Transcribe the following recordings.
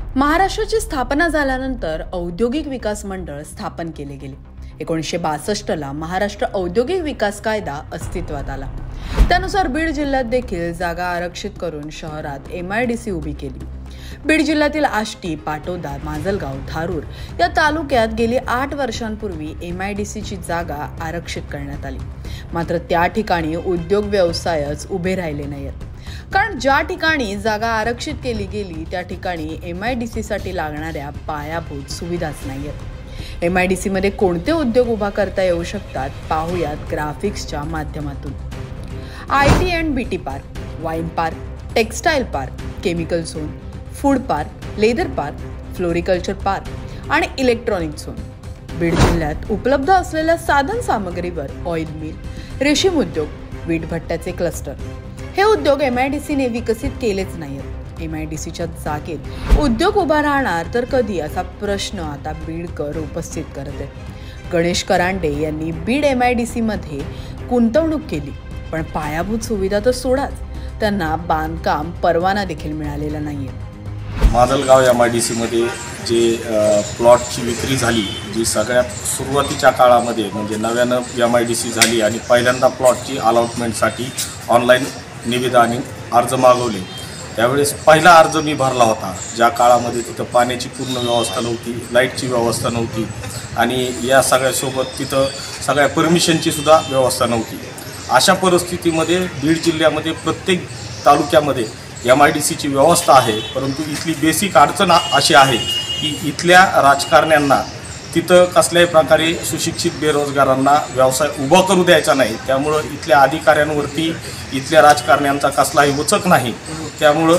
महाराष्ट्राची स्थापना झाल्यानंतर औद्योगिक विकास मंडळ स्थापन केले गेले। 1962ला महाराष्ट्र औद्योगिक विकास कायदा अस्तित्वात आला। त्यानुसार बीड जिल्ह्यात देखील जागा आरक्षित करून शहरात MIDC उभी केली। बीड जिल्ह्यातील आष्टी, पाटोदा, माजलगाव, धारूर या तालुक्यात गेली 8 वर्षांपूर्वी MIDCची जागा आरक्षित करण्यात आली। मात्र त्या ठिकाणी उद्योग व्यवसायच उभे राहिले नाहीत, कारण ज्या ठिकाणी जागा आरक्षित केली गेली त्या ठिकाणी MIDC साठी लागणाऱ्या पायाभूत सुविधाच नाहीयेत। MIDC मध्ये कोणते उद्योग उभा करता येऊ शकतात पाहूयात ग्राफिक्सच्या माध्यमातून। IT and BT park, wine park, textile park, chemical zone, food park, leather park, floriculture park आणि इलेक्ट्रॉनिक झोन। बीड जिल्ह्यात उपलब्ध असलेल्या साधन सामग्रीवर ऑइल मिल, रेशीम उद्योग, वीट भट्ट्याचे क्लस्टर हे उद्योग MIDCने विकसित केलेच नाहीत। MIDCच्या जागेत उद्योग उभा राहणार तर कधी असा प्रश्न आता बीडकर उपस्थित करत आहेत। गणेश करांडे यांनी बीड MIDC मध्ये गुंतवणूक केली, पण पायाभूत सुविधा तर सोडाच, त्यांना बांधकाम परवाना देखील मिळालेला नाहीये। माजलगाव MIDC मध्ये जे प्लॉटची विक्री झाली, जी सगळ्यात सुरुवातीच्या काळामध्ये म्हणजे नव्यानं MIDC झाली आणि पहिल्यांदा प्लॉटची अलॉटमेंटसाठी ऑनलाईन निविदा आणि अर्ज मागवले, त्यावेळेस पहिला अर्ज मी भरला होता। ज्या काळामध्ये तिथं पाण्याची पूर्ण व्यवस्था नव्हती, लाईटची व्यवस्था नव्हती आणि या सगळ्यासोबत तिथं सगळ्या परमिशनची सुद्धा व्यवस्था नव्हती। अशा परिस्थितीमध्ये बीड जिल्ह्यामध्ये प्रत्येक तालुक्यामध्ये MIDCची व्यवस्था आहे, परंतु इथली बेसिक अडचण अशी आहे की इथल्या राजकारण्यांना तिथं कसल्याही प्रकारे सुशिक्षित बेरोजगारांना व्यवसाय उभा करू द्यायचा नाही। त्यामुळं इथल्या अधिकाऱ्यांवरती इथल्या राजकारण्यांचा कसलाही वचक नाही। त्यामुळं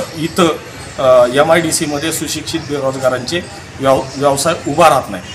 इथं MIDC मध्ये सुशिक्षित बेरोजगारांचे व्यवसाय उभा राहत नाही।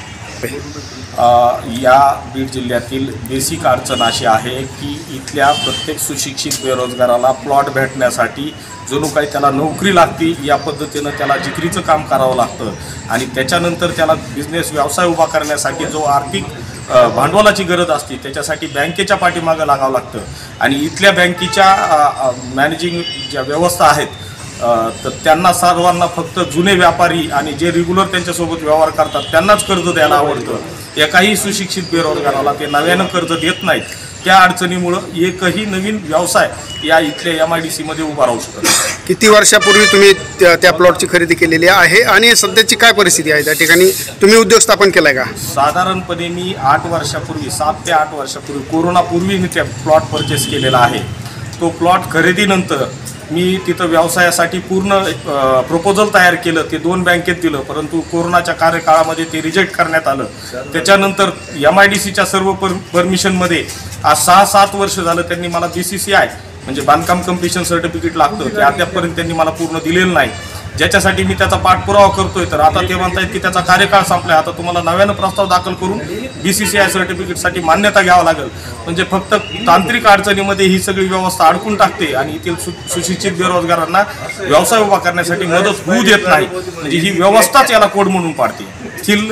या बीड जिल्ह्यातील बेसिक अडचण अशी आहे की इथल्या प्रत्येक सुशिक्षित बेरोजगाराला प्लॉट भेटण्यासाठी जणू काही त्याला नोकरी लागते, या पद्धतीनं त्याला जिकरीचं काम करावं लागतं आणि त्याच्यानंतर त्याला बिझनेस व्यवसाय उभा करण्यासाठी जो आर्थिक भांडवलाची गरज असते त्याच्यासाठी बँकेच्या पाठीमागं लागावं लागतं आणि इथल्या बँकेच्या मॅनेजिंग ज्या व्यवस्था आहेत तर त्यांना सर्वांना फक्त जुने व्यापारी आणि जे रेग्युलर त्यांच्यासोबत व्यवहार करतात त्यांनाच कर्ज द्यायला आवडतं। एकाही सुशिक्षित बेरोजगाराला ते नव्यानं कर्ज देत नाहीत। त्या अडचणीमुळं एकही नवीन व्यवसाय या इथल्या MIDC मध्ये उभा राहू शकत नाही। किती वर्षापूर्वी तुम्ही त्या प्लॉटची खरेदी केलेली आहे आणि सध्याची काय परिस्थिती आहे? त्या ठिकाणी तुम्ही उद्योग स्थापन केलाय का? साधारणपणे मी 8 वर्षापूर्वी 7 ते 8 वर्षापूर्वी कोरोनापूर्वी मी त्या प्लॉट परचेस केलेला आहे। तो प्लॉट खरेदीनंतर मी तिथं व्यवसायासाठी पूर्ण प्रपोजल तयार केलं, ते 2 बँकेत दिलं, परंतु कोरोनाच्या कार्यकाळामध्ये ते रिजेक्ट करण्यात आलं। त्याच्यानंतर MIDCच्या सर्व परमिशनमध्ये आज 6-7 वर्ष झालं त्यांनी मला BCCI म्हणजे बांधकाम कंप्लीशन सर्टिफिकेट लागतं, ते अद्यापपर्यंत त्यांनी मला पूर्ण दिलेलं नाही, ज्याच्यासाठी मी त्याचा पाठपुरावा करतोय। तर आता ते म्हणतायत की त्याचा कार्यकाळ संपलाय, आता तुम्हाला नव्यानं प्रस्ताव दाखल करून BCCI सर्टिफिकेटसाठी मान्यता घ्यावं लागेल। म्हणजे फक्त तांत्रिक अडचणीमध्ये ही सगळी व्यवस्था अडकून टाकते आणि येथील सुशिक्षित बेरोजगारांना व्यवसाय उभा करण्यासाठी मदत होऊ देत नाही। म्हणजे ही व्यवस्थाच याला कोड म्हणून पाडते। येथील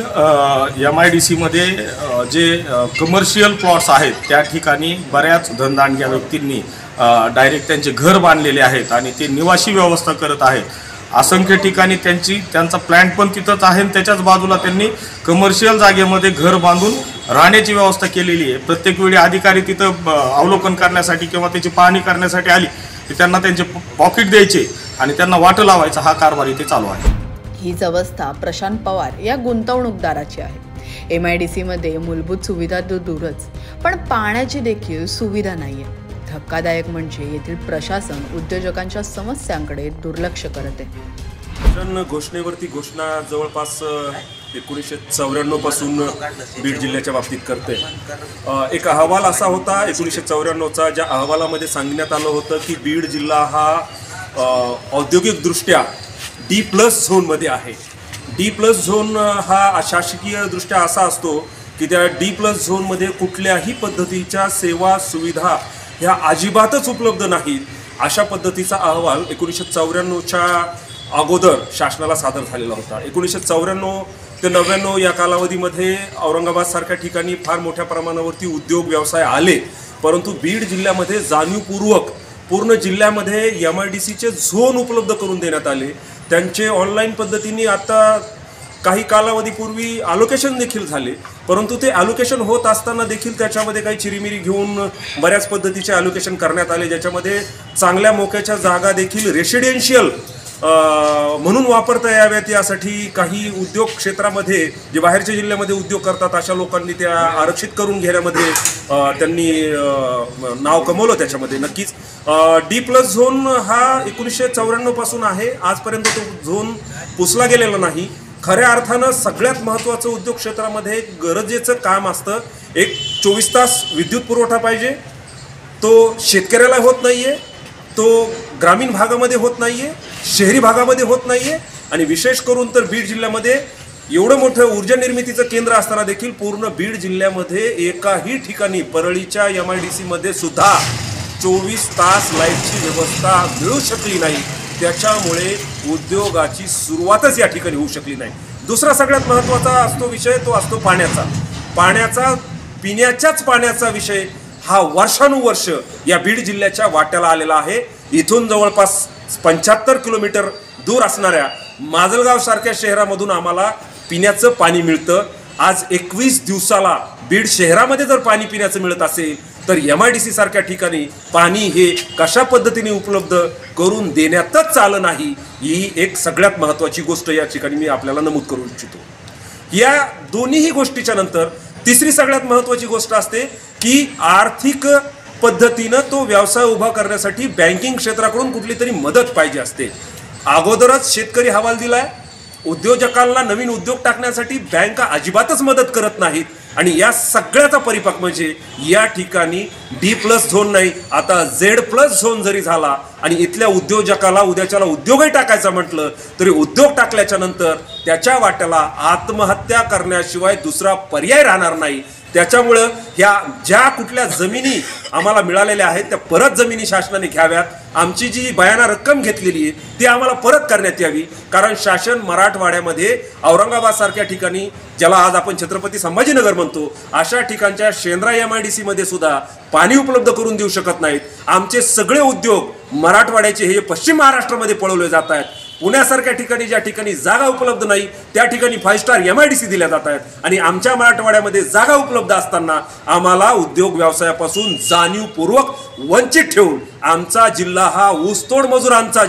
MIDC मध्ये जे कमर्शियल प्लॉट्स आहेत त्या ठिकाणी बऱ्याच धनदांडग्या व्यक्तींनी डायरेक्ट त्यांचे घर बांधलेले आहेत आणि ते निवासी व्यवस्था करत आहेत। असंख्य ठिकाणी त्यांचा प्लॅन पण तिथंच आहे आणि त्याच्याच बाजूला त्यांनी कमर्शियल जागेमध्ये घर बांधून राहण्याची व्यवस्था केलेली आहे। प्रत्येक वेळी अधिकारी तिथं अवलोकन करण्यासाठी किंवा त्याची पाहणी करण्यासाठी आली की त्यांना त्यांचे पॉकेट द्यायचे आणि त्यांना वाटं लावायचा हा कारभार इथे चालू आहे। हीच अवस्था प्रशांत पवार या गुंतवणूकदाराची आहे। MIDC मध्ये मूलभूत सुविधा तर दूरच, पण पाण्याची देखील सुविधा नाहीये। धक्कादायक म्हणजे येथील प्रशासन उद्योजकांच्या समस्यांकडे दुर्लक्ष करत आहे। घोषणेवरती घोषणा जवळपास 1994 पासून बीड जिल्ह्याच्या बाबतीत करते। एक अहवाल असा होता 1994चा, ज्या अहवालामध्ये सांगण्यात आलं होतं की बीड जिल्हा हा औद्योगिकदृष्ट्या D+ झोनमध्ये आहे। D+ झोन हा अशासकीय दृष्ट्या असा असतो की त्या D+ झोनमध्ये कुठल्याही पद्धतीच्या सेवा सुविधा ह्या अजिबातच उपलब्ध नाहीत। अशा पद्धतीचा अहवाल 1994च्या अगोदर शासनाला सादर झालेला होता। 1994 ते 99 या कालावधीमध्ये औरंगाबाद सारख्या ठिकाणी फार मोठ्या प्रमाणावरती उद्योग व्यवसाय आले, परंतु बीड जिल्ह्यामध्ये जाणीवपूर्वक पूर्ण जिल्ह्यामध्ये MIDCचे झोन उपलब्ध करून देण्यात आले त्यांचे ऑनलाईन पद्धतीने आता काही कालावधीपूर्वी अलोकेशन देखील झाले, परंतु ते अलोकेशन होत असताना देखील त्याच्यामध्ये काही चिरीमिरी घेऊन बऱ्याच पद्धतीचे अलोकेशन करण्यात आले, ज्याच्यामध्ये चांगल्या मोक्याच्या जागा देखील रेसिडेन्शियल म्हणून वापरता याव्यात यासाठी काही उद्योग क्षेत्रामध्ये जे बाहेरच्या जिल्ह्यामध्ये उद्योग करतात अशा लोकांनी त्या आरक्षित करून घेण्यामध्ये त्यांनी नाव कमवलं त्याच्यामध्ये नक्कीच. D+ झोन हा 1994 पासून आहे, आजपर्यंत तो झोन पुसला गेलेला नाही. खऱ्या अर्थानं सगळ्यात महत्त्वाचं उद्योग क्षेत्रामध्ये गरजेचं काम असतं. एक 24 तास विद्युत पुरवठा पाहिजे, तो शेतकऱ्याला होत नाहीये, तो ग्रामीण भागामध्ये होत नाहीये, शहरी भागामध्ये होत नाहीये. आणि विशेष करून तर बीड जिल्ह्यामध्ये एवढं मोठं ऊर्जा निर्मितीचं केंद्र असताना देखील पूर्ण बीड जिल्ह्यामध्ये एकाही ठिकाणी परळीच्या MIDC मध्ये सुद्धा 24 तास लाईटची व्यवस्था मिळू शकली नाही. त्याच्यामुळे उद्योगाची सुरुवातच या ठिकाणी होऊ शकली नाही. दुसरा सगळ्यात महत्त्वाचा असतो विषय, तो असतो पाण्याचा. पिण्याच्याच पाण्याचा विषय हा वर्षानुवर्ष या बीड जिल्ह्याच्या वाट्याला आलेला आहे. इथून जवळपास 75 किलोमीटर दूर असणाऱ्या माजलगाव सारख्या शहरामधून आम्हाला पिण्याचं पाणी मिळतं. आज 21 दिवसाला बीड शहरामध्ये जर पाणी पिण्याचं मिळत असेल तर MIDC सारख्या ठिकाणी पाणी हे कशा पद्धतीने उपलब्ध करून देण्यातच आलं नाही, ही एक सगळ्यात महत्त्वाची गोष्ट या ठिकाणी मी आपल्याला नमूद करू इच्छितो. या दोन्हीही गोष्टीच्या नंतर तिसरी सगळ्यात महत्त्वाची गोष्ट असते की आर्थिक पद्धतीनं तो व्यवसाय उभा करण्यासाठी बँकिंग क्षेत्राकडून कुठली तरी मदत पाहिजे असते. अगोदरच शेतकरी हवाल दिलाय, उद्योजकांना नवीन उद्योग टाकण्यासाठी बँका अजिबातच मदत करत नाहीत. आणि या सगळ्याचा परिपाक म्हणजे या ठिकाणी D+ झोन नाही, आता Z+ झोन जरी झाला आणि इथल्या उद्योजकाला उद्याच्याला उद्योगही टाकायचा म्हटलं तरी उद्योग टाकल्याच्या नंतर त्याच्या वाट्याला आत्महत्या करण्याशिवाय दुसरा पर्याय राहणार नाही. त्याच्यामुळं ह्या ज्या कुठल्या जमिनी आम्हाला मिळालेल्या आहेत त्या परत जमिनी शासनाने घ्याव्यात. आमची जी बयाना रक्कम घेतलेली आहे ती आम्हाला परत करण्यात यावी. कारण शासन मराठवाड्यामध्ये औरंगाबाद सारख्या ठिकाणी, ज्याला आज आपण छत्रपती संभाजीनगर म्हणतो, अशा ठिकाणच्या शेंद्रा MIDC मध्ये सुद्धा पाणी उपलब्ध करून देऊ शकत नाहीत. आमचे सगळे उद्योग मराठवाड्याचे हे पश्चिम महाराष्ट्रामध्ये पळवले जात आहेत. पुण्यासारख्या ठिकाणी ज्या ठिकाणी जागा उपलब्ध नाही त्या ठिकाणी 5 स्टार MIDC दिल्या जात आहेत. आणि आमच्या मराठवाड्यामध्ये जागा उपलब्ध असताना आम्हाला उद्योग व्यवसायापासून जाणीवपूर्वक वंचित ठेवून आमचा जिल्हा हा ऊसतोड मजुरांचा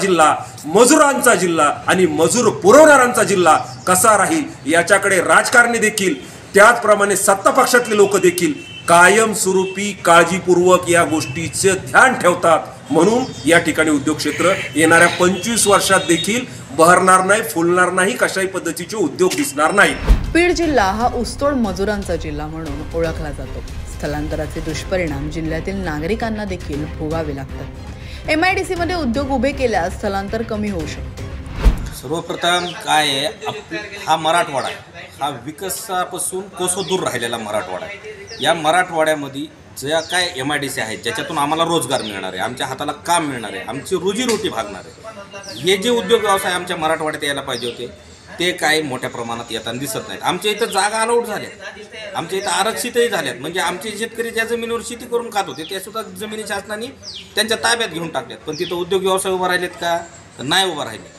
जिल्हा आणि मजूर पुरवणाऱ्यांचा जिल्हा कसा राहील याच्याकडे राजकारणी देखील, त्याचप्रमाणे सत्ता पक्षातले लोक देखील कायमस्वरूपी काळजीपूर्वक या गोष्टीचं ध्यान ठेवतात. म्हणून या ठिकाणी उद्योग क्षेत्र येणाऱ्या 25 वर्षात देखील बहरणार नाही, फुलणार नाही, कशाही पद्धतीचे उद्योग दिसणार नाही. बीड जिल्हा हा ऊसतोड मजुरांचा जिल्हा म्हणून ओळखला जातो. स्थलांतराचे दुष्परिणाम जिल्ह्यातील नागरिकांना देखील भोगावे लागतात. MIDC मध्ये उद्योग उभे केल्यास स्थलांतर कमी होऊ शकते. सर्वप्रथम काय आहे, हा मराठवाडा हा विकासापासून कोसो दूर राहिलेला मराठवाडा आहे. या मराठवाड्यामध्ये ज्या काय MIDC आहेत ज्याच्यातून आम्हाला रोजगार मिळणार आहे, आमच्या हाताला काम मिळणार आहे, आमची रोजीरोटी भागणार आहे, हे जे उद्योग व्यवसाय आमच्या मराठवाड्यात यायला पाहिजे होते ते काय मोठ्या प्रमाणात येताना दिसत नाहीत. आमच्या इथं जागा अलाउड झाल्यात, आमच्या इथं आरक्षितही झाल्यात. म्हणजे आमचे शेतकरी ज्या जमिनीवर शेती करून खात होते त्या सुद्धा जमिनी शासनाने त्यांच्या ताब्यात घेऊन टाकल्यात. पण तिथं उद्योग व्यवसाय उभा राहिलेत का? नाही उभा राहिले.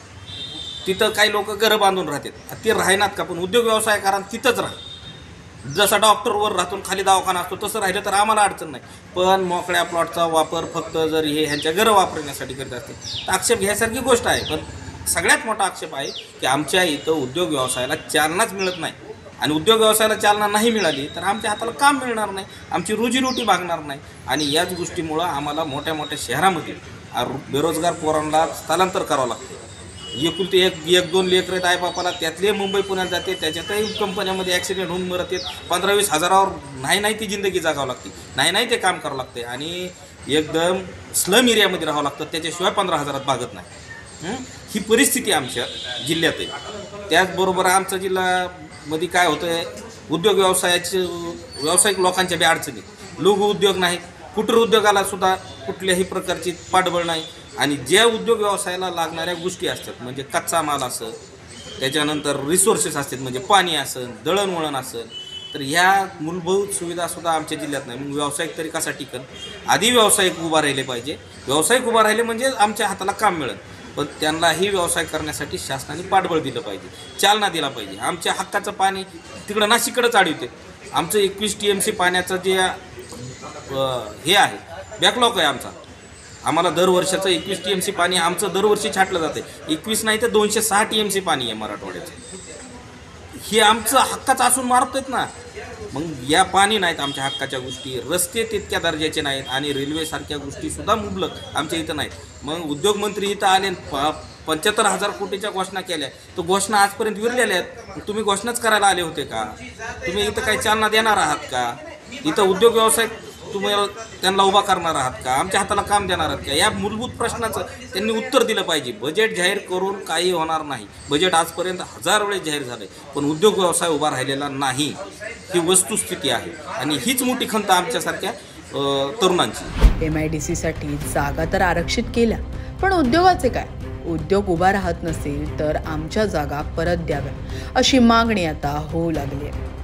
तिथं काही लोक घरं बांधून राहतात, ते राहणार का? पण उद्योग व्यवसाय कारण तिथंच राहा. जसा डॉक्टरवर राहतून खाली दवाखाना असतो तसं राहिलं तर आम्हाला अडचण नाही. पण मोकळ्या प्लॉटचा वापर फक्त जर हे ह्यांच्या घरं वापरण्यासाठी करत असते तर आक्षेप घ्यायसारखी गोष्ट आहे. पण सगळ्यात मोठा आक्षेप आहे की आमच्या इथं उद्योग व्यवसायाला चालनाच मिळत नाही. आणि उद्योग व्यवसायाला चालना नाही मिळाली तर आमच्या हाताला काम मिळणार नाही, आमची रोजीरोटी भागणार नाही. आणि याच गोष्टीमुळं आम्हाला मोठ्या मोठ्या शहरामध्ये बेरोजगार पोरांना स्थलांतर करावं लागतं. एकुलते एक दोन लेकरं आहेत आईबापाला, त्यातले मुंबई पुण्यात जाते, त्याच्यातही कंपन्यामध्ये ॲक्सिडेंट होऊन मरत आहेत. 15-20 हजारावर नाही ती जिंदगी जगावं लागते, नाही ते काम करावं लागते. आणि एकदम स्लम एरियामध्ये राहावं लागतं, त्याच्याशिवाय 15 हजारात भागत नाही. ही परिस्थिती आमच्या जिल्ह्यात आहे. त्याचबरोबर आमच्या जिल्ह्यामध्ये काय होतं आहे, उद्योग व्यावसायिक लोकांच्या बी अडचणी. लघु उद्योग नाही, कुटीर उद्योगाला सुद्धा कुठल्याही प्रकारची पाठबळ नाही. आणि ज्या उद्योग व्यवसायाला लागणाऱ्या गोष्टी असतात म्हणजे कच्चा माल असेल, त्याच्यानंतर रिसोर्सेस असतात म्हणजे पाणी असेल, दळणवळण असेल, तर ह्या मूलभूत सुविधासुद्धा आमच्या जिल्ह्यात नाही. मग व्यावसायिक तरी कसा टिकन? आधी व्यावसायिक उभा राहिले पाहिजे. व्यावसायिक उभा राहिले म्हणजे आमच्या हाताला काम मिळेल. पण त्यांनाही व्यवसाय करण्यासाठी शासनाने पाठबळ दिलं पाहिजे, चालना दिला पाहिजे. आमच्या हक्काचं पाणी तिकडं नाशिककडंच अडवते. आमचं 21 TMC पाण्याचं जे हे आहे, बॅकलॉग आहे आमचा. आम्हाला दरवर्षाचं 21 TMC पाणी आमचं दरवर्षी छाटलं जाते. 21 नाही तर 206 TMC पाणी आहे मराठवाड्याचं. हे आमचं हक्काचं असून मारतोय ना. मग या पाणी नाहीत आमच्या हक्काच्या गोष्टी, रस्ते तितक्या दर्जाचे नाहीत आणि रेल्वेसारख्या गोष्टीसुद्धा मुबलक आमच्या इथं नाहीत. मग उद्योगमंत्री इथं आले, 75,000 कोटीच्या घोषणा केल्या. तर घोषणा आजपर्यंत विरलेल्या आहेत. तुम्ही घोषणाच करायला आले होते का? तुम्ही इथं काही चालना देणार आहात का? इथं उद्योग व्यवसाय तुम्ही त्यांना उभा करणार आहात का? आमच्या हाताला काम देणार आहात का? या मूलभूत प्रश्नाचं त्यांनी उत्तर दिलं पाहिजे. बजेट जाहीर करून काही होणार नाही. बजेट आजपर्यंत 1000 वेळेस जाहीर झाले, पण उद्योग व्यवसाय उभा राहिलेला नाही. ही वस्तुस्थिती आहे आणि हीच मोठी खंत आमच्यासारख्या तरुणांची. MIDCसाठी जागा तर आरक्षित केल्या, पण उद्योगाचे काय? उद्योग उभा राहत नसेल तर आमच्या जागा परत द्याव्या अशी मागणी आता होऊ लागली आहे.